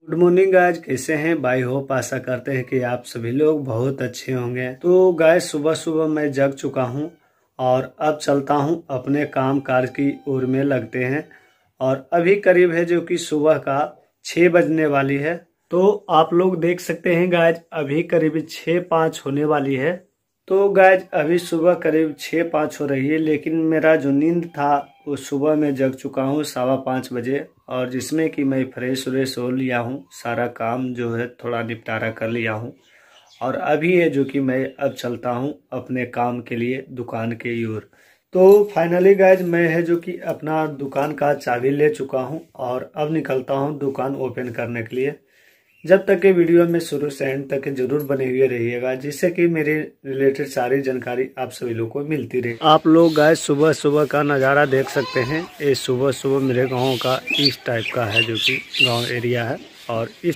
Good morning guys, कैसे हैं? By hope आशा करते हैं कि आप सभी लोग बहुत अच्छे होंगे। तो गाइज सुबह सुबह मैं जग चुका हूं और अब चलता हूं अपने काम काज की ओर में लगते हैं। और अभी करीब है जो कि सुबह का 6 बजने वाली है। तो आप लोग देख सकते हैं गाइज अभी करीब 6:05 होने वाली है। तो गाइज अभी सुबह करीब 6:05 हो रही है, लेकिन मेरा जो नींद था वो सुबह में जग चुका हूँ 5:15 बजे, और जिसमें कि मैं फ्रेश व्रेश हो लिया हूँ, सारा काम जो है थोड़ा निपटारा कर लिया हूँ। और अभी है जो कि मैं अब चलता हूँ अपने काम के लिए दुकान के ओर। तो फाइनली गाइज मैं है जो कि अपना दुकान का चाबी ले चुका हूँ और अब निकलता हूँ दुकान ओपन करने के लिए। जब तक के वीडियो में शुरू से एंड तक जरूर बने हुए रहिएगा, जिससे कि मेरे रिलेटेड सारी जानकारी आप सभी लोगों को मिलती रहे। आप लोग गाइस सुबह सुबह का नज़ारा देख सकते हैं। ये सुबह सुबह मेरे गांव का इस टाइप का है, जो कि गांव एरिया है। और इस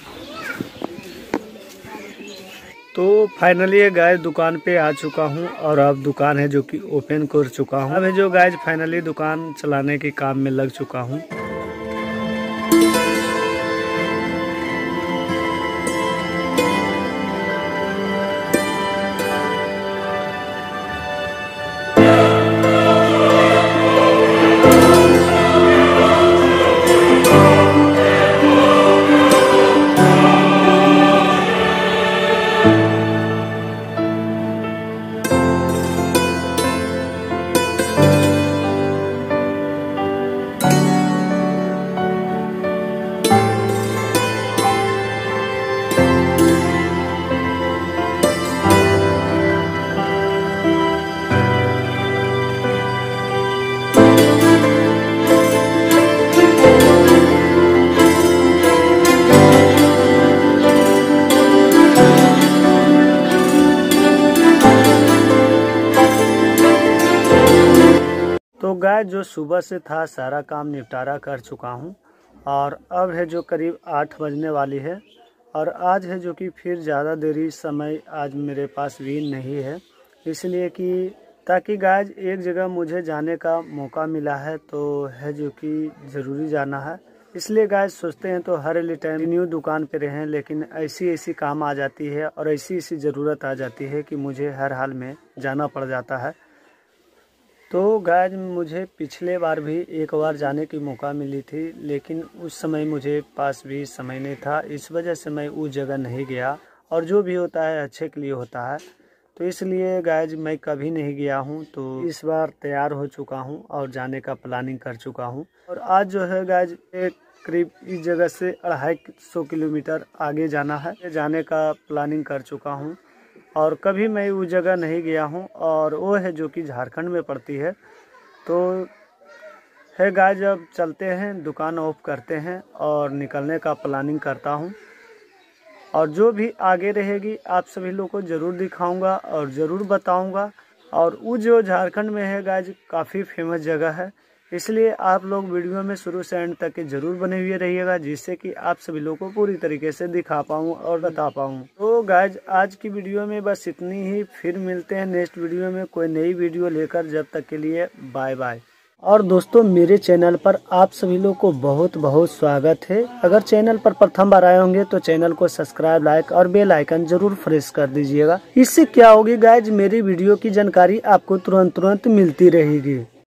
तो फाइनली गाइस दुकान पे आ चुका हूं और अब दुकान है जो कि ओपन कर चुका हूं। अब जो गाइस फाइनली दुकान चलाने के काम में लग चुका हूं। तो गाय जो सुबह से था सारा काम निपटारा कर चुका हूँ और अब है जो करीब 8 बजने वाली है। और आज है जो कि फिर ज़्यादा देरी समय आज मेरे पास भी नहीं है, इसलिए कि ताकि गाय एक जगह मुझे जाने का मौका मिला है, तो है जो कि ज़रूरी जाना है। इसलिए गाय सोचते हैं तो हर टाइम न्यू दुकान पे रहें, लेकिन ऐसी काम आ जाती है और ऐसी ज़रूरत आ जाती है कि मुझे हर हाल में जाना पड़ जाता है। तो गाइज मुझे पिछले बार भी एक बार जाने की मौका मिली थी, लेकिन उस समय मुझे पास भी समय नहीं था, इस वजह से मैं उस जगह नहीं गया। और जो भी होता है अच्छे के लिए होता है, तो इसलिए गाइज मैं कभी नहीं गया हूं। तो इस बार तैयार हो चुका हूं और जाने का प्लानिंग कर चुका हूं। और आज जो है गाइज एक करीब इस जगह से 250 किलोमीटर आगे जाना है, जाने का प्लानिंग कर चुका हूँ। और कभी मैं उस जगह नहीं गया हूं, और वो है जो कि झारखंड में पड़ती है। तो है गाइस अब चलते हैं, दुकान ऑफ करते हैं और निकलने का प्लानिंग करता हूं। और जो भी आगे रहेगी आप सभी लोगों को ज़रूर दिखाऊंगा और ज़रूर बताऊंगा। और वो जो झारखंड में है गाइस काफ़ी फेमस जगह है, इसलिए आप लोग वीडियो में शुरू से एंड तक के जरूर बने हुए रहिएगा, जिससे कि आप सभी लोगों को पूरी तरीके से दिखा पाऊँ और बता पाऊँ। तो गाइज आज की वीडियो में बस इतनी ही, फिर मिलते हैं नेक्स्ट वीडियो में कोई नई वीडियो लेकर। जब तक के लिए बाय बाय। और दोस्तों मेरे चैनल पर आप सभी लोग को बहुत बहुत स्वागत है। अगर चैनल पर प्रथम बार आए होंगे तो चैनल को सब्सक्राइब, लाइक और बेल आइकन जरूर प्रेस कर दीजिएगा। इससे क्या होगी गाइज, मेरी वीडियो की जानकारी आपको तुरंत मिलती रहेगी।